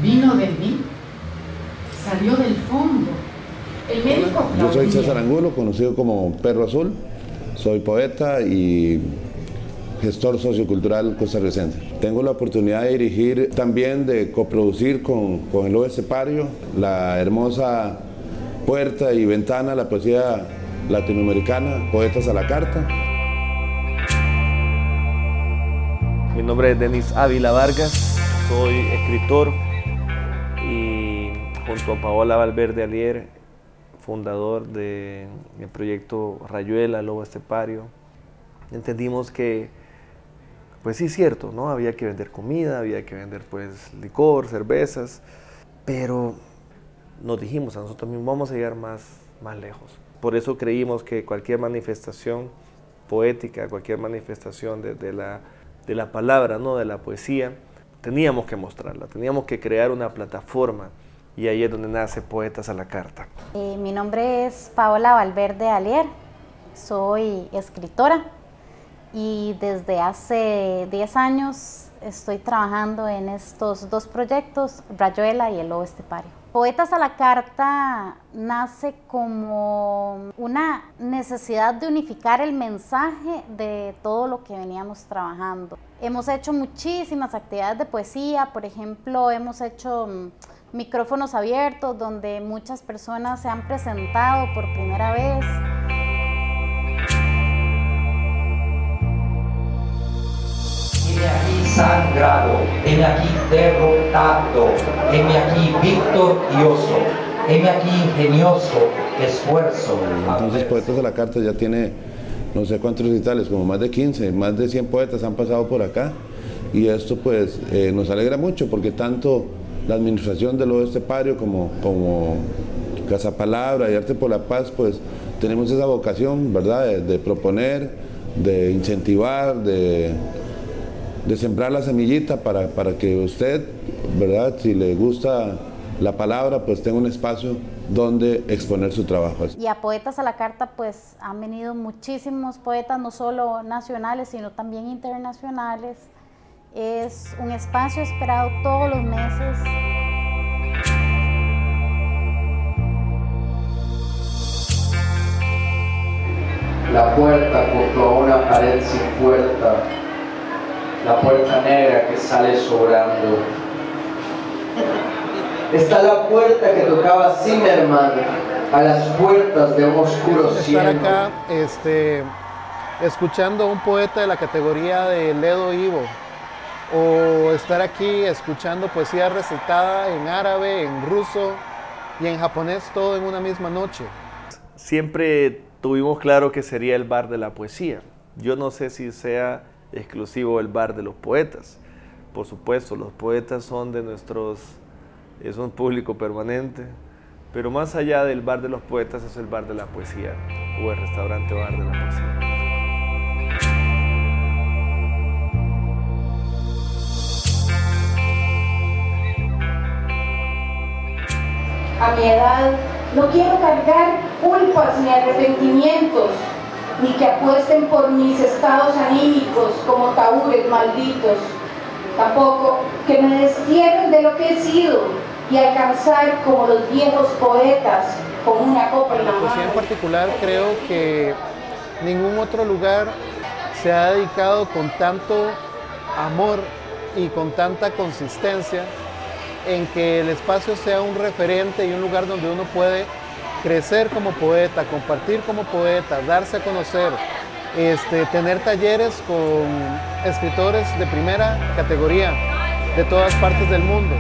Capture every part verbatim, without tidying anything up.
vino de mí, salió del fondo. El médico... Hola, yo soy César Angulo, conocido como Perro Azul. Soy poeta y gestor sociocultural costarricense. Tengo la oportunidad de dirigir, también de coproducir con, con el Lobo Estepario la hermosa Puerta y Ventana, la poesía latinoamericana, Poetas a la Carta. Mi nombre es Denis Ávila Vargas, soy escritor y junto a Paola Valverde Alier, fundador del proyecto Rayuela, Lobo Estepario, entendimos que, pues sí es cierto, ¿no? Había que vender comida, había que vender pues licor, cervezas, pero nos dijimos a nosotros mismos, vamos a llegar más, más lejos. Por eso creímos que cualquier manifestación poética, cualquier manifestación de, de, la, de la palabra, ¿no? De la poesía, teníamos que mostrarla, teníamos que crear una plataforma. Y ahí es donde nace Poetas a la Carta. Eh, mi nombre es Paola Valverde Alier, soy escritora y desde hace diez años estoy trabajando en estos dos proyectos, Rayuela y el Lobo Estepario. Poetas a la Carta nace como una necesidad de unificar el mensaje de todo lo que veníamos trabajando. Hemos hecho muchísimas actividades de poesía, por ejemplo, hemos hecho micrófonos abiertos donde muchas personas se han presentado por primera vez. Heme aquí sangrado, heme aquí derrotado, heme aquí victorioso, heme aquí ingenioso, esfuerzo. Entonces Poetas a la Carta ya tiene no sé cuántos recitales, como más de quince, más de cien poetas han pasado por acá y esto pues eh, nos alegra mucho porque tanto la administración del Lobo Estepario como, como Casa Palabra y Arte por la Paz, pues tenemos esa vocación, ¿verdad?, de, de proponer, de incentivar, de, de sembrar la semillita para, para que usted, ¿verdad?, si le gusta la palabra, pues tenga un espacio donde exponer su trabajo. Y a Poetas a la Carta, pues han venido muchísimos poetas, no solo nacionales, sino también internacionales. Es un espacio esperado todos los meses. La puerta junto a una pared sin puerta, la puerta negra que sale sobrando. Está la puerta que tocaba Zimmerman a las puertas de un oscuro cielo. Estar acá este, escuchando a un poeta de la categoría de Ledo Ivo, o estar aquí escuchando poesía recitada en árabe, en ruso y en japonés, todo en una misma noche. Siempre tuvimos claro que sería el bar de la poesía. Yo no sé si sea exclusivo el bar de los poetas. Por supuesto, los poetas son de nuestros, es un público permanente, pero más allá del bar de los poetas es el bar de la poesía, o el restaurante bar de la poesía. A mi edad no quiero cargar culpas ni arrepentimientos, ni que apuesten por mis estados anímicos como taúres malditos. Tampoco que me destierren de lo que he sido y alcanzar como los viejos poetas con una copa en la mano. La poesía en particular creo que ningún otro lugar se ha dedicado con tanto amor y con tanta consistencia en que el espacio sea un referente y un lugar donde uno puede crecer como poeta, compartir como poeta, darse a conocer, este, tener talleres con escritores de primera categoría de todas partes del mundo.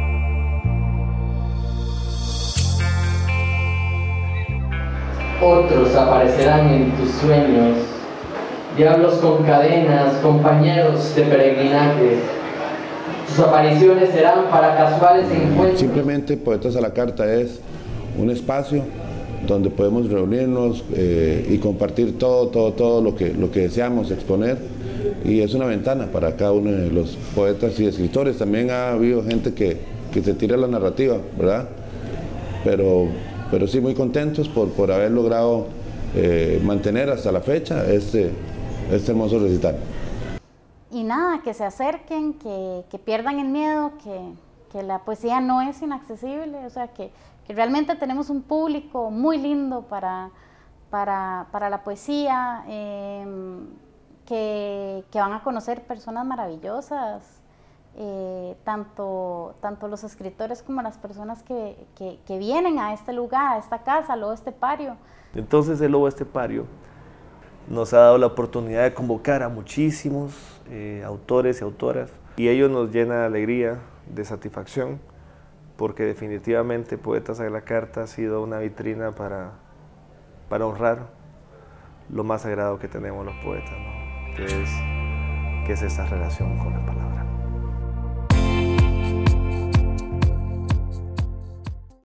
Otros aparecerán en tus sueños, diablos con cadenas, compañeros de peregrinaje. Sus apariciones serán para casuales encuentros. Simplemente Poetas a la Carta es un espacio donde podemos reunirnos eh, y compartir todo, todo, todo lo que, lo que deseamos exponer, y es una ventana para cada uno de los poetas y escritores. También ha habido gente que, que se tira la narrativa, ¿verdad? Pero, pero sí muy contentos por, por haber logrado eh, mantener hasta la fecha este, este hermoso recital. Y nada, que se acerquen, que, que pierdan el miedo, que, que la poesía no es inaccesible, o sea, que, que realmente tenemos un público muy lindo para, para, para la poesía, eh, que, que van a conocer personas maravillosas, eh, tanto, tanto los escritores como las personas que, que, que vienen a este lugar, a esta casa, al Lobo Estepario. Entonces el Lobo Estepario nos ha dado la oportunidad de convocar a muchísimos eh, autores y autoras, y ello nos llena de alegría, de satisfacción, porque definitivamente Poetas a la Carta ha sido una vitrina para, para honrar lo más sagrado que tenemos los poetas, ¿no? que, es, que es esta relación con la palabra.